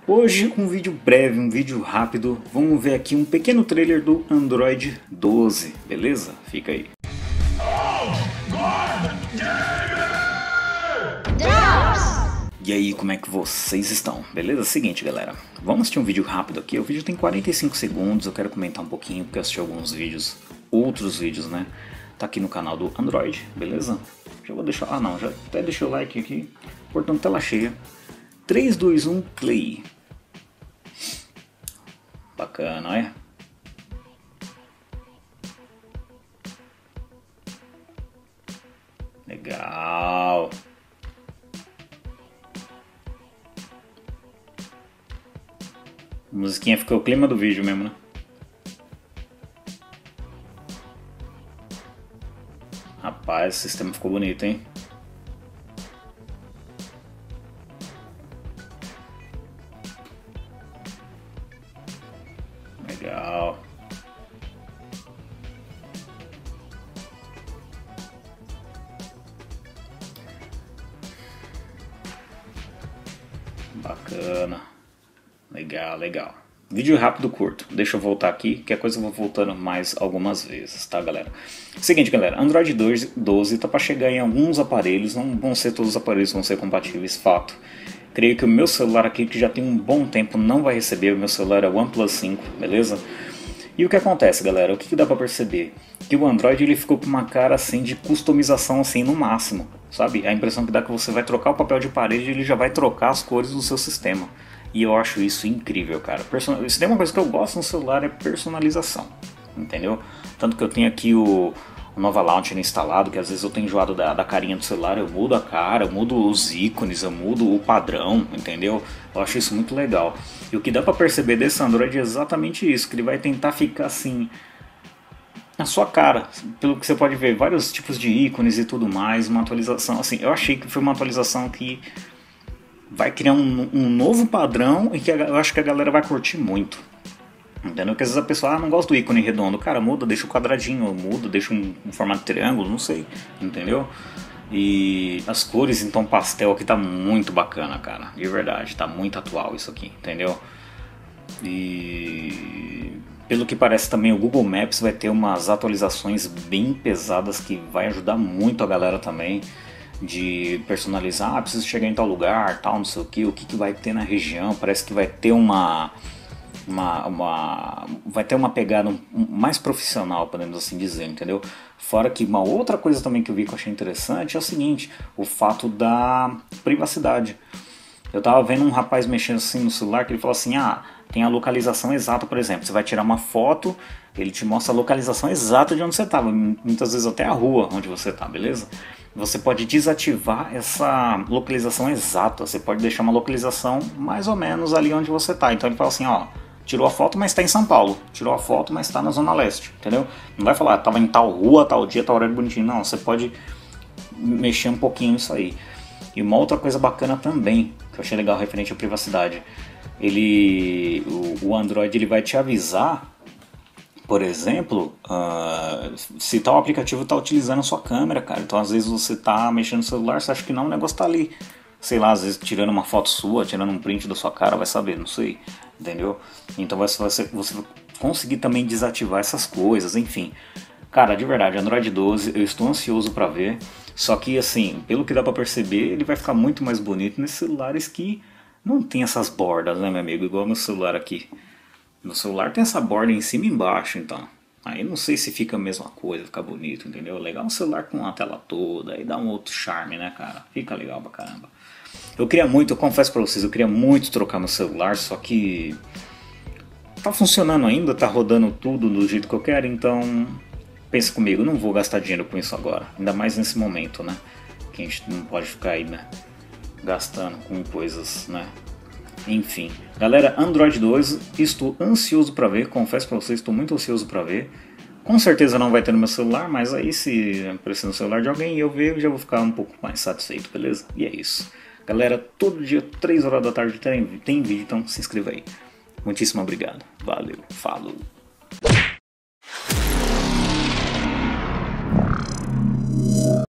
Hoje um vídeo breve, um vídeo rápido, vamos ver aqui um pequeno trailer do Android 12, beleza? Fica aí. E aí, como é que vocês estão? Beleza? Seguinte, galera, vamos assistir um vídeo rápido aqui. O vídeo tem 45 segundos, eu quero comentar um pouquinho porque eu assisti alguns vídeos, outros vídeos, né? Tá aqui no canal do Android, beleza? Já vou deixar, já até deixei o like aqui, portanto tela cheia. 3, 2, 1, play. Bacana, olha. Legal. A musiquinha ficou o clima do vídeo mesmo, né? Rapaz, o sistema ficou bonito, hein? Legal. Bacana. Legal, legal. Vídeo rápido, curto. Deixa eu voltar aqui, que a coisa eu vou voltando mais algumas vezes, tá, galera? Seguinte, galera, Android 12 tá para chegar em alguns aparelhos, não vão ser todos os aparelhos que vão ser compatíveis, fato. Creio que o meu celular aqui, que já tem um bom tempo, não vai receber. O meu celular é o OnePlus 5, beleza? E o que acontece, galera? O que dá pra perceber? Que o Android ele ficou com uma cara assim de customização assim no máximo, sabe? A impressão que dá é que você vai trocar o papel de parede e ele já vai trocar as cores do seu sistema. E eu acho isso incrível, cara. Se tem uma coisa que eu gosto no celular é personalização, entendeu? Tanto que eu tenho aqui o Nova Launcher instalado, que às vezes eu tenho enjoado da carinha do celular, eu mudo a cara, eu mudo os ícones, eu mudo o padrão, entendeu? Eu acho isso muito legal. E o que dá pra perceber desse Android é exatamente isso, que ele vai tentar ficar assim na sua cara, pelo que você pode ver, vários tipos de ícones e tudo mais, uma atualização, assim, eu achei que foi uma atualização que vai criar um novo padrão e que eu acho que a galera vai curtir muito. Entendeu? Porque às vezes a pessoa não gosta do ícone redondo. Cara, muda, deixa o quadradinho, muda, deixa um formato de triângulo, não sei. Entendeu? E as cores em tom pastel aqui tá muito bacana, cara. De verdade, tá muito atual isso aqui, entendeu? E pelo que parece também o Google Maps vai ter umas atualizações bem pesadas que vai ajudar muito a galera também. De personalizar, preciso chegar em tal lugar, tal, não sei o que vai ter na região. Parece que vai ter vai ter uma pegada mais profissional, podemos assim dizer, entendeu? Fora que uma outra coisa também que eu vi que eu achei interessante é o seguinte, o fato da privacidade. Eu tava vendo um rapaz mexendo assim no celular que ele falou assim, tem a localização exata, por exemplo, você vai tirar uma foto, ele te mostra a localização exata de onde você estava, muitas vezes até a rua onde você está, beleza? Você pode desativar essa localização exata, você pode deixar uma localização mais ou menos ali onde você está. Então ele fala assim, tirou a foto, mas está em São Paulo, tirou a foto, mas está na Zona Leste, entendeu? Não vai falar, estava em tal rua, tal dia, tal horário bonitinho, não, você pode mexer um pouquinho nisso aí. E uma outra coisa bacana também, que eu achei legal referente à privacidade, o Android ele vai te avisar, por exemplo, se tal aplicativo está utilizando a sua câmera, cara. Então às vezes você está mexendo no celular, você acha que não, o negócio está ali. Sei lá, às vezes tirando uma foto sua, tirando um print da sua cara, vai saber, não sei, entendeu? Então você vai conseguir também desativar essas coisas, enfim. Cara, de verdade, Android 12, eu estou ansioso para ver. Só que assim, pelo que dá para perceber, ele vai ficar muito mais bonito nesses celulares que não tem essas bordas, né, meu amigo? Igual meu celular aqui. No celular tem essa borda em cima e embaixo, então. Aí não sei se fica a mesma coisa, fica bonito, entendeu? Legal um celular com a tela toda, aí dá um outro charme, né, cara? Fica legal pra caramba. Eu confesso pra vocês, eu queria muito trocar meu celular, só que tá funcionando ainda, tá rodando tudo do jeito que eu quero, então pensa comigo, não vou gastar dinheiro com isso agora. Ainda mais nesse momento, né? Que a gente não pode ficar aí, né? Gastando com coisas, né? Enfim, galera, Android 12, estou ansioso para ver, confesso para vocês, estou muito ansioso para ver. Com certeza não vai ter no meu celular, mas aí se aparecer no celular de alguém e eu ver, eu já vou ficar um pouco mais satisfeito, beleza? E é isso. Galera, todo dia, 3 horas da tarde tem vídeo, então se inscreva aí. Muitíssimo obrigado, valeu, falou.